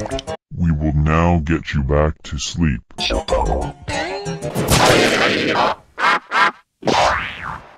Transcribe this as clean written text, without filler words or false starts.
We will now get you back to sleep. Csupo.